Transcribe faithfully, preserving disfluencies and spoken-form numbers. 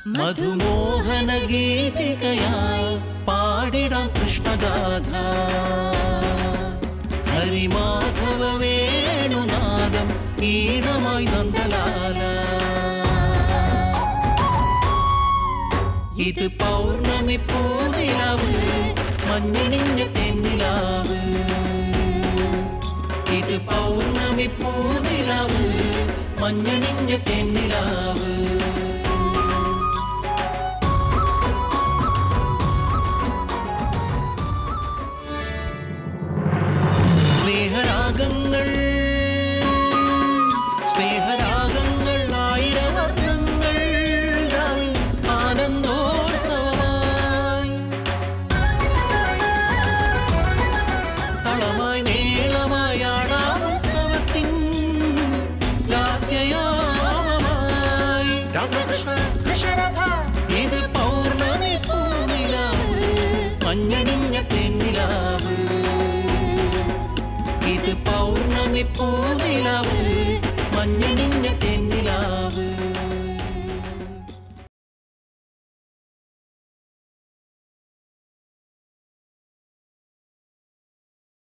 മധുമോഹന ഗീതികയായി പാടിടാം കൃഷ്ണഗാഥ ഹരിമാധവ വേണുനാദം ഈണമായി നന്ദലാല ഇത് പൗർണമി പൂനിലാവ് മഞ്ഞണിഞ്ഞ തെന്നിലാവ് ഇത് പൗർണമി പൂനിലാവ് മഞ്ഞണിഞ്ഞ തെന്നിലാവ് സ്നേഹരാഗങ്ങൾ സ്നേഹരാഗങ്ങൾ ആയിരവർണ്ണങ്ങൾ ആനന്ദോത്സവമായി തളമായി നീളമായി ആടാം ഉത്സവത്തിൻ ലാസ്യയാമമായി രാധാകൃഷ്ണ കൃഷ്ണരാധ ഇത് പൗർണമി പൂനിലാവ് മഞ്ഞണിഞ്ഞ തെന്നിലാവ് ഇത് പൗർണമി പൂനിലാവ്